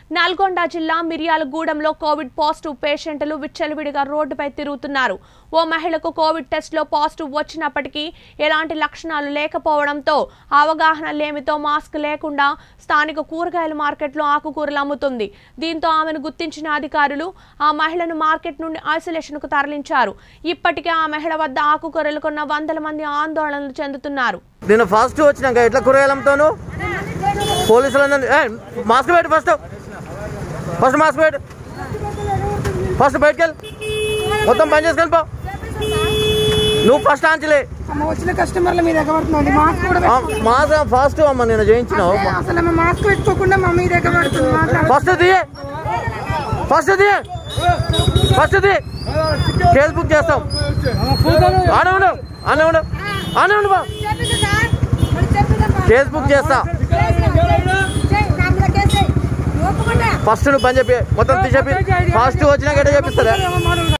నల్గొండ జిల్లా మిర్యాలగూడెంలో Covid positive పేషెంట్లు విచ్చలవిడిగా రోడ్డుపై తిరుగుతున్నారు. ఓ మహిళకు కోవిడ్ టెస్ట్లో పాజిటివ్ వచ్చినప్పటికీ ఎలాంటి లక్షణాలు లేకపోవడంతో అవగాహన లేమితో మాస్క్ లేకుండా స్థానిక కూరగాయల మార్కెట్లో ఆకుకూరలు అమ్ముతుంది. దీంతో ఆమెను గుర్తించిన అధికారులు ఆ మహిళను మార్కెట్ నుండి ఐసోలేషన్కు తరలించారు. ఇప్పటికే ఆ మహిళ వద్ద ఆకుకూరలు కొన్న వందల మంది ఆందోళనలు చెందుతున్నారు. నేను ఫస్ట్ వచ్చినాక ఎట్లా కూరగాయలు అమ్ముతాను? పోలీసులు మాస్క్ పెట్టి ఫస్ట్ మాస్క్ పెట్టి ఫస్ట్ బయటకు వెళ్ళి మొత్తం పని చేసుకెళ్ళిపో. నువ్వు ఫస్ట్ ఆంచలే వచ్చిన కస్టమర్ల మీద ఎగబడుతుంది. మాస్క్ ఫస్ట్ అమ్మ నేను చేయించినావు. అసలు మాస్క్ పెట్టుకోకుండా మా మీద ఎగబడుతుంది. ఫస్ట్ కేసు బుక్ చేస్తాం. కేసు బుక్ చేస్తా. ఫస్ట్ నువ్వు పని చెప్పి మొత్తం చెప్పి ఫస్ట్ వచ్చినాక ఎట్లా చెప్పిస్తారా?